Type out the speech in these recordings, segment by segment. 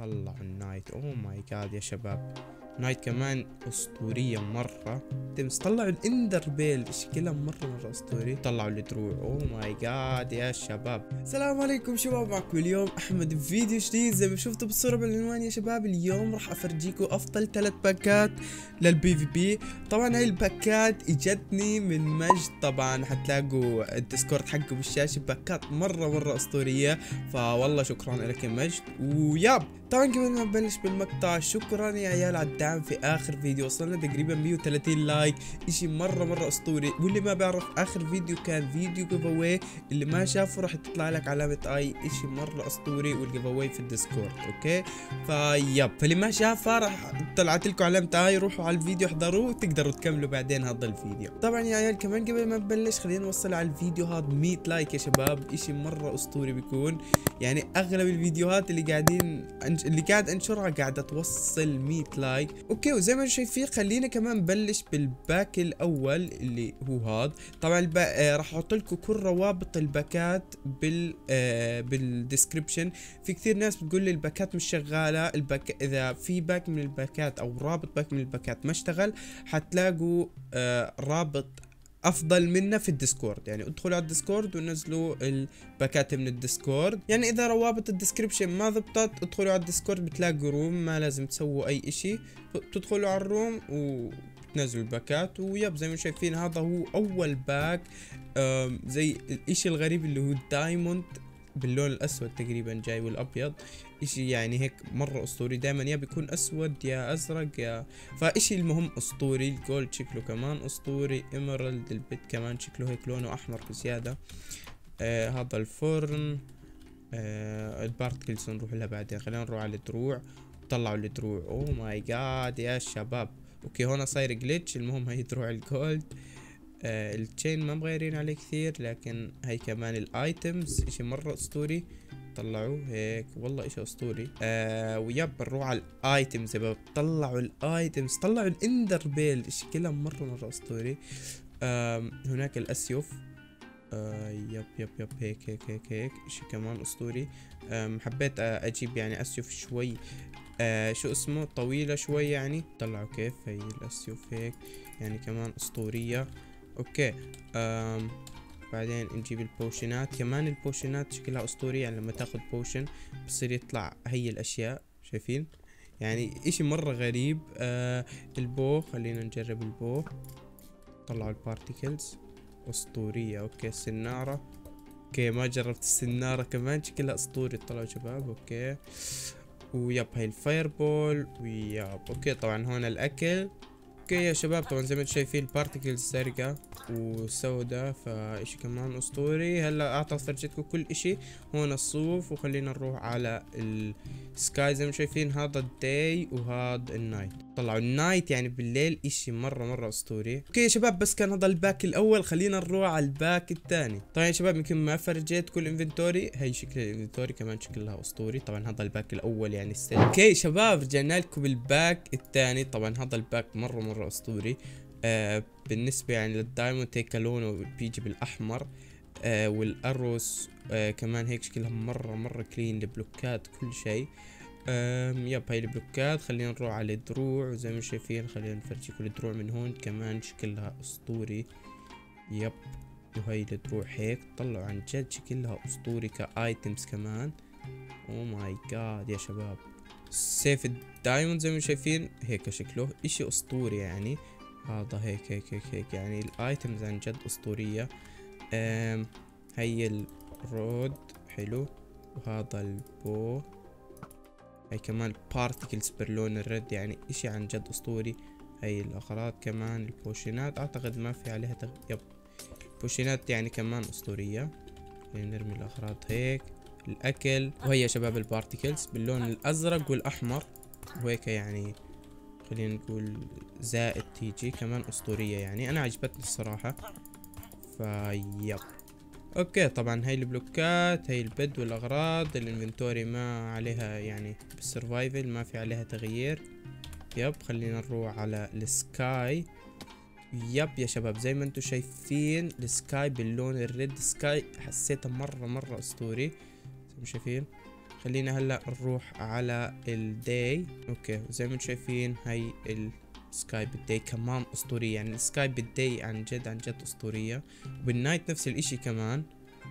طلعوا النايت. اوه ماي جاد يا شباب، نايت كمان اسطوريه مره. تمس طلعوا الاندر بيل، شكلها مره اسطوري. طلعوا الدروع. اوه ماي جاد يا شباب. السلام عليكم شباب، معكم اليوم احمد بفيديو جديد. زي ما شفتوا بالصوره بالعنوان يا شباب، اليوم راح افرجيكم افضل 3 باكات للبي في بي. طبعا هاي الباكات اجتني من مجد، طبعا حتلاقوا الديسكورد حقه بالشاشه. باكات مره اسطوريه، فوالله شكرا لك يا مجد. وياب طبعا قبل ما نبلش بالمقطع، شكرا يا عيال على الدعم في اخر فيديو، وصلنا تقريبا 130 لايك، اشي مره اسطوري. واللي ما بيعرف، اخر فيديو كان فيديو جيف اواي، اللي ما شافه راح تطلع لك علامه اي، اشي مره اسطوري، والجيف اواي في الديسكورد. اوكي فيب، فاللي ما شافه راح طلعت لكم علامه اي، روحوا على الفيديو احضروه وتقدروا تكملوا بعدين هذا الفيديو. طبعا يا عيال كمان قبل ما نبلش خلينا نوصل على الفيديو هذا 100 لايك يا شباب، اشي مره اسطوري بيكون. يعني اغلب الفيديوهات اللي قاعد انشرها قاعده توصل 100 لايك. اوكي، وزي ما شايفين خلينا كمان نبلش بالباك الاول اللي هو هذا. طبعا راح احط لكم كل روابط الباكات بالديسكربشن. في كثير ناس بتقول لي الباكات مش شغاله. اذا في باك من الباكات او رابط باك من الباكات ما اشتغل، حتلاقوا رابط افضل منه في الديسكورد. يعني ادخلوا على الديسكورد ونزلوا الباكات من الديسكورد. يعني اذا روابط الديسكريبشن ما ضبطت، ادخلوا على الديسكورد بتلاقوا روم، ما لازم تسووا اي اشي، تدخلوا على الروم وتنزلوا الباكات. ويب زي ما شايفين هذا هو اول باك. زي الاشي الغريب اللي هو دايموند باللون الاسود تقريبا جاي، والابيض اشي يعني هيك مرة اسطوري. دائما يا بيكون اسود يا ازرق يا فاشي، المهم اسطوري. الجولد شكله كمان اسطوري. ايمرالد البيت كمان شكله هيك لونه احمر بزيادة. هذا الفرن. البارتكلز نروح لها بعدين. خلينا نروح على الدروع. طلعوا الدروع. اوه ماي جاد يا شباب. اوكي هون صاير جليتش. المهم هي دروع الجولد. التشين ما مغيرين عليه كثير، لكن هي كمان الايتمز اشي مرة اسطوري. طلعوا هيك والله اشي اسطوري. ويب نروح على الايتمز يا باب. طلعوا الايتمز، طلعوا الاندر بيل، شكلها مرة اسطوري. هناك الاسيوف. يب هيك اشي كمان اسطوري. حبيت اجيب يعني اسيوف شوي شو اسمه طويلة شوي يعني. طلعوا كيف هي الاسيوف هيك يعني كمان اسطورية. اوكي بعدين نجيب البوشنات. كمان البوشنات شكلها اسطوري، يعني لما تاخد بوشن بصير يطلع هي الاشياء، شايفين؟ يعني اشي مرة غريب. البو، خلينا نجرب البو. طلعوا البارتيكلز اسطورية. اوكي السنارة. اوكي ما جربت السنارة، كمان شكلها اسطوري. طلعوا شباب. اوكي ويب هاي الفاير بول. ويب اوكي طبعا هون الاكل. اوكي يا شباب طبعا زي ما انتم شايفين البارتيكلز زرقاء وسوداء، فاشي كمان اسطوري. هلا اعطى فرجتكم كل اشي. هون الصوف، وخلينا نروح على السكاي. زي ما شايفين هذا الداي وهذا النايت. طلعوا النايت يعني بالليل، اشي مرة اسطوري. اوكي يا شباب بس كان هذا الباك الاول، خلينا نروح على الباك الثاني. طبعا يا شباب يمكن ما فرجيتكم الانفنتوري، هي شكل الانفنتوري كمان شكلها اسطوري. طبعا هذا الباك الاول يعني اوكي شباب رجعنا لكم بالباك الثاني. طبعا هذا الباك مرة اسطوري. بالنسبة يعني للدايموند هيك لونه بيجي بالاحمر. والاروس كمان هيك شكلها مرة كلين. البلوكات كل شيء. يب هاي البلوكات. خلينا نروح على الدروع، وزي ما شايفين خلينا نفرجيكم الدروع من هون، كمان شكلها اسطوري. يب وهي الدروع هيك. طلعوا عن جد شكلها اسطوري كايتمز كمان. او ماي جاد يا شباب. سيف الدايموند زي ما شايفين هيك شكله اشي اسطوري يعني. هذا هيك يعني الايتمز عن جد اسطورية. هي الرود حلو، وهذا البو. هي كمان بارتيكلز باللون الرد، يعني اشي عن جد اسطوري. هي الاغراض كمان البوشينات اعتقد ما في عليها يب البوشينات يعني كمان اسطورية. يعني نرمي الاغراض هيك. الاكل، وهي يا شباب البارتيكلز باللون الازرق والاحمر وهيك يعني. خلينا نقول زائد تيجي كمان اسطورية، يعني انا عجبتني الصراحة. فيب اوكي طبعا هاي البلوكات، هاي البد والاغراض. الانفنتوري ما عليها يعني بالسرفايفل ما في عليها تغيير. يب خلينا نروح على السكاي. يب يا شباب زي ما انتم شايفين السكاي باللون الريد. سكاي حسيته مرة اسطوري زي ما شايفين. خلينا هلا نروح على الداي. اوكي وزي ما انتم شايفين هي السكاي بالداي كمان اسطورية، يعني السكاي بالداي عن جد اسطورية، وبالنايت نفس الاشي كمان.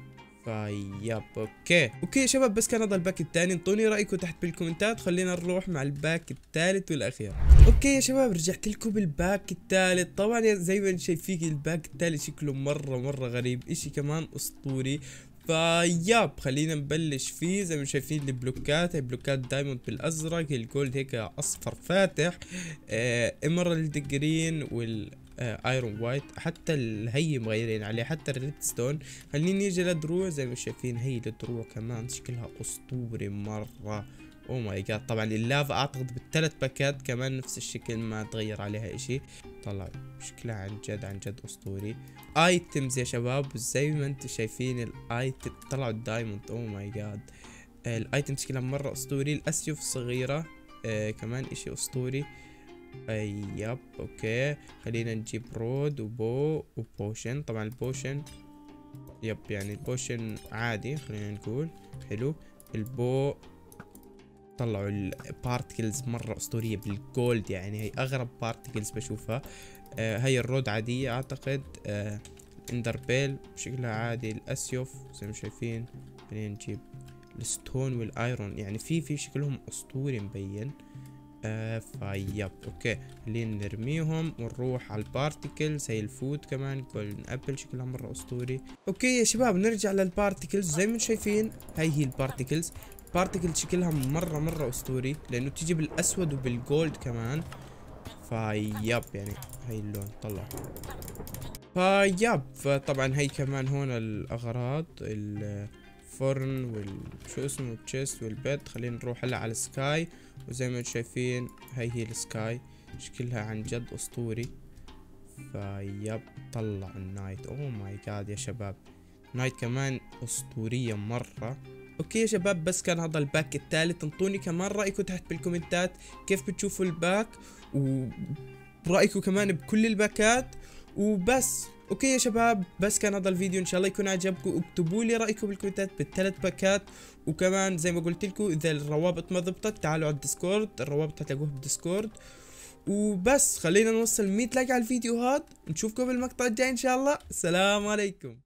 فياب اوكي يا شباب، بس كان هذا الباك الثاني، انطوني رايكم تحت بالكومنتات. خلينا نروح مع الباك الثالث والاخير. اوكي يا شباب، رجعت لكم بالباك الثالث. طبعا زي ما شايفين الباك الثالث شكله مره غريب، اشي كمان اسطوري. فياب خلينا نبلش فيه. زي ما شايفين البلوكات، هي بلوكات دايموند بالازرق، الجولد هيك اصفر فاتح، ايمرالد جرين ايرون وايت، حتى الهي مغيرين عليه، حتى الريدستون. خلينا نيجي للدروع. زي ما شايفين هي الدروع كمان شكلها اسطوري مره. او ماي جاد. طبعا اللافا اعتقد بالثلاث باكات كمان نفس الشكل، ما تغير عليها اشي. طلع شكلها عن جد اسطوري. ايتمز يا شباب، زي ما انتم شايفين الايتم طلعوا الدايموند. او ماي جاد، الايتم شكلها مره اسطوري. الاسيوف صغيره، كمان اشي اسطوري. يب اوكي. خلينا نجيب رود وبو وبوشن. طبعا البوشن يب يعني البوشن عادي خلينا نقول حلو. البو طلعوا البارتكلز مرة اسطورية بالجولد، يعني هي اغرب بارتكلز بشوفها. هي الرود عادية اعتقد. اندر بيل شكلها عادي. الاسيوف زي ما شايفين. خلينا نجيب الستون والايرون، يعني في شكلهم اسطوري مبين. فيب اوكي. خلينا نرميهم ونروح على البارتيكلز. هي الفود كمان جولدن ابل شكلها مرة اسطوري. اوكي يا شباب، نرجع للبارتيكلز. زي ما شايفين هي البارتيكلز. بارتيكل شكلها مرة اسطوري، لانه تيجي بالاسود وبالجولد كمان. فيب يعني هي اللون طلع. فيب فطبعا هي كمان هون الاغراض، الفرن شو اسمه التشيست والبيت. خلينا نروح هلا على السكاي. وزي ما انتم شايفين هي السكاي شكلها عن جد اسطوري. فيب طلع النايت. اوه ماي جاد يا شباب، نايت كمان اسطورية مرة. اوكي يا شباب، بس كان هذا الباك الثالث. انطوني كمان رايكم تحت بالكومنتات، كيف بتشوفوا الباك، ورأيكم كمان بكل الباكات. وبس اوكي يا شباب، بس كان هذا الفيديو، ان شاء الله يكون عجبكم. اكتبوا لي رايكم بالكومنتات بالثلاث باكات. وكمان زي ما قلت لكم، اذا الروابط ما ضبطت تعالوا على الديسكورد، الروابط هتلاقوها بالديسكورد. وبس خلينا نوصل 100 لايك على الفيديو هذا. نشوفكم بالمقطع الجاي ان شاء الله. السلام عليكم.